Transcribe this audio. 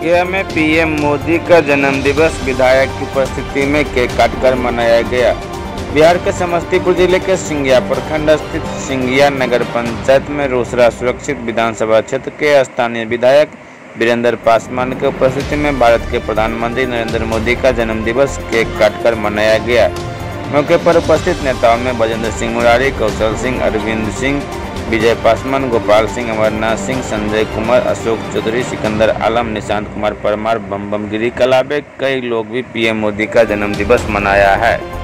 गया में पीएम मोदी का जन्मदिवस विधायक की उपस्थिति में केक काटकर मनाया गया। बिहार के समस्तीपुर जिले के सिंघिया प्रखंड स्थित सिंघिया नगर पंचायत में रोसड़ा सुरक्षित विधानसभा क्षेत्र के स्थानीय विधायक वीरेंद्र पासवान की उपस्थिति में भारत के प्रधानमंत्री नरेंद्र मोदी का जन्मदिवस केक काटकर मनाया गया। मौके पर उपस्थित नेताओं में बजेंद्र सिंह मुरारी, कौशल सिंह, अरविंद सिंह, विजय पासवान, गोपाल सिंह, अमरनाथ सिंह, संजय कुमार, अशोक चौधरी, सिकंदर आलम, निशांत कुमार परमार, बम गिरी कलाबे कई लोग भी पीएम मोदी का जन्मदिवस मनाया है।